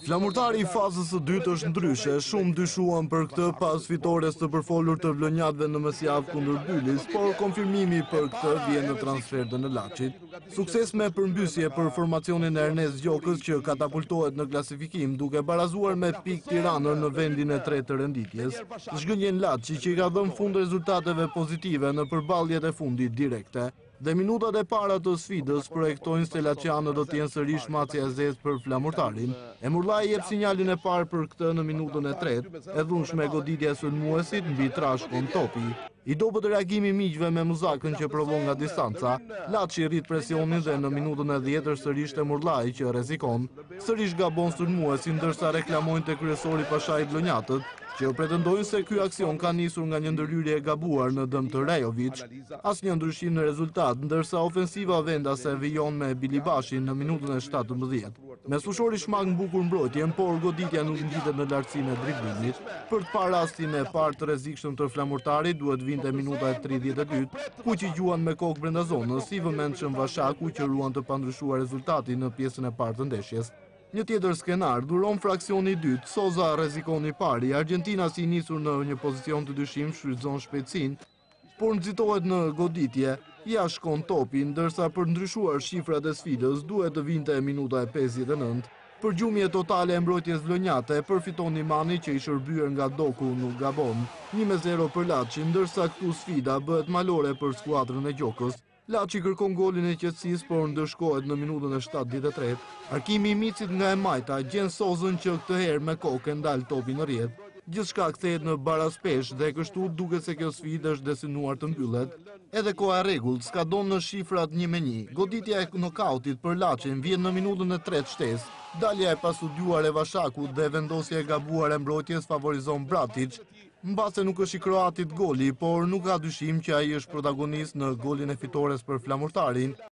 Flamurtari i fazës së dytë është ndryshe, shumë dyshuan për këtë pas fitores të përfolur të vlonjatëve në mesjavë kundër Bylis, por konfirmimi për këtë vjen në transferdën e Laçit. Sukses me përmbysje për formacionin e Ernest Gjokës që katapultohet në klasifikim duke barazuar me PIK Tiranën në vendin e tretë të renditjes. Zhgënjen Laçi që i ka dhënë fund rezultateve pozitive në përballjet e fundit direkte. Dhe minutat e para të sfidës projektojnë se Laçianët do t'jenë sërish macja e zezë për Flamurtarin. Emurllai jep sinjalin e parë për këtë në minutën e tretë, e dhunshme goditja e sulmuesit mbi trashkun topi. I dobët reagimi miqve me Muzakën që provon nga distanca, Laçi rrit presionin dhe në minutën e 10 është sërish Emurllai që rrezikon. Sërish gabon sulmuesin ndërsa reklamojnë te kryesori Pashait vlonjatët, që pretendojnë se ky aksion ka nisur nga një ndërhyrje e gabuar në dëm të Rajovic. Asnjë ndryshim në rezultat, ndërsa ofensiva vendase vijon me Bilibashin në minutën e 17. Me Sushori shmak në bukur mbrojtjen, por goditja nuk ngjitet në lartësinë e driblimit. Për të parë rastin e parë të rrezikshëm të Flamurtarit duhet vinte minuta e 32, ku që gjuan me kokë brenda zonës, i vëmendshëm Vashaku që ruan të pandryshuar rezultatin në pjesën e parë të ndeshjes. Një tjetër skenar, duron fraksioni i dytë, Soza rrezikon i pari, Argentina si nisur në një pozicion të dyshim shfrytëzon shpejtësinë, por nxitohet në goditje, ja shkon topi, ndërsa për ndryshuar shifrat e sfidës duhet të vinte minuta e 59. Për gjumje totale e mbrojtjes vlonjate, përfiton Imani që i shërbyer nga Doku nuk gabon. 1-0 për Laçi, ndërsa këtu sfida bëhet malore për skuadrën e Gjokës. Laçi kërkon golin e qetësisë, por ndëshkohet në minutën e 73. Arkimi i Micit nga e majta gjen Sozën që këtë herë me kokë ndal topin në rrjet. Gjithçka kthehet në barazpesh dhe kështu duket se kjo sfidë është destinuar të mbyllet. Edhe koha e rregullt skadon në shifrat 1-1. Goditja e nokautit për Laçin vjen në minutën e 3 shtesë. Dalja e pasudyuar e Vashakut dhe vendosja e gabuar e mbrojtjes favorizon Bratic. Mbase nuk është i kroatit goli, por nuk ka dyshim që ai është protagonist në golin e fitores për Flamurtarin.